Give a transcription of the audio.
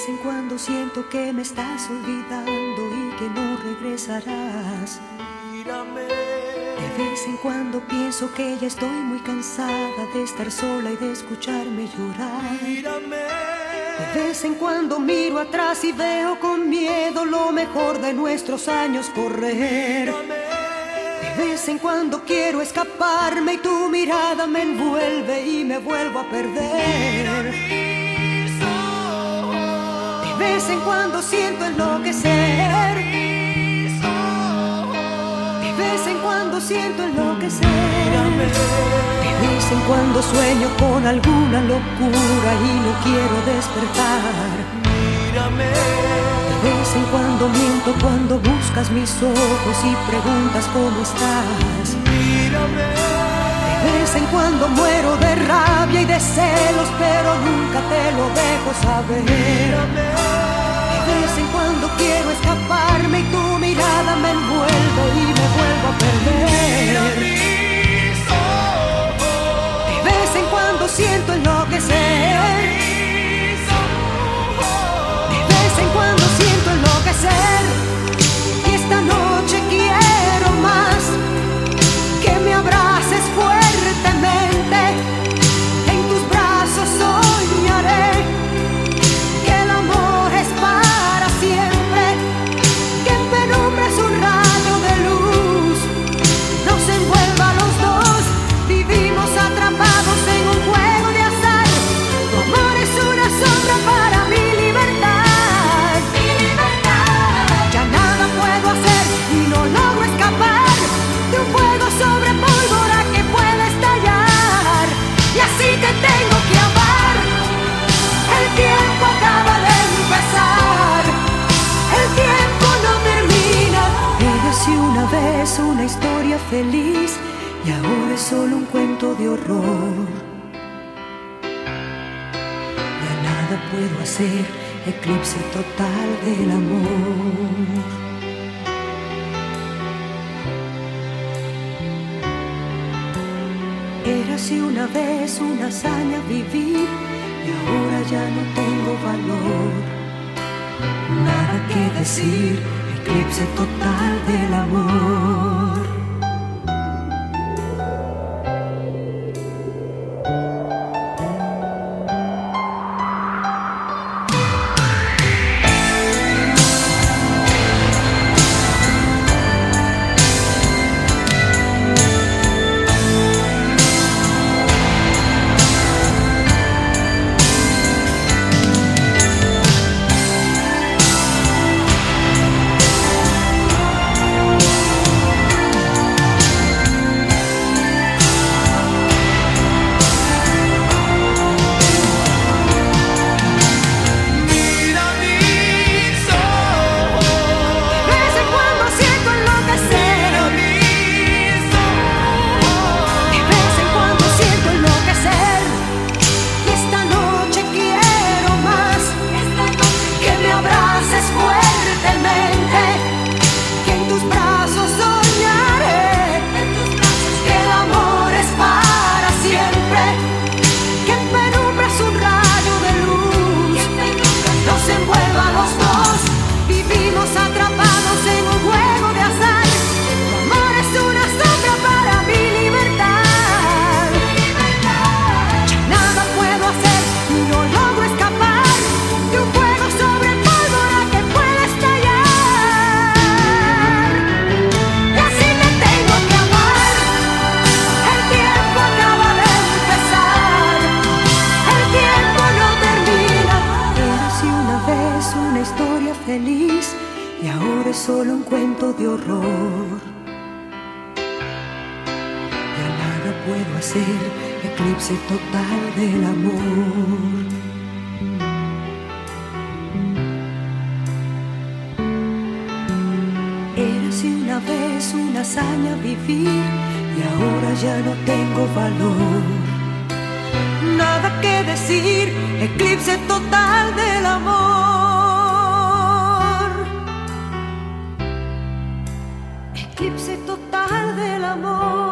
vez en cuando siento que me estás olvidando y que no regresarás. Mírame. De vez en cuando pienso que ya estoy muy cansada de estar sola y de escucharme llorar. Mírame. De vez en cuando miro atrás y veo con miedo lo mejor de nuestros años correr. De vez en cuando quiero escaparme y tu mirada me envuelve y me vuelvo a perder. De vez en cuando siento enloquecer. De vez en cuando siento enloquecer. De vez en cuando sueño con alguna locura y no quiero despertar. Mírame. De vez en cuando miento cuando buscas mis ojos y preguntas cómo estás. Mírame. De vez en cuando muero de rabia y de celos, pero nunca te lo dejo saber. Mírame. De vez en cuando quiero escaparme y tu mirada me envuelve y me vuelvo a perder. De vez en cuando siento enloquecer. Cuando siento enloquecer y esta noche quiero más que me abraces fuertemente, en tus brazos soñaré que el amor es para siempre, que en penumbra es un rayo de luz, nos envuelva a los dos, vivimos atrapados en un juego de azar, tu amor es una sombra para mi libertad. Una historia feliz y ahora es solo un cuento de horror. Ya nada puedo hacer, eclipse total del amor. Era así una vez una hazaña vivir y ahora ya no tengo valor. Nada que decir, eclipse total del amor. Feliz y ahora es solo un cuento de horror. Ya nada puedo hacer, eclipse total del amor. Era así una vez una hazaña vivir y ahora ya no tengo valor. Nada que decir, eclipse total del amor. Eclipse total del amor.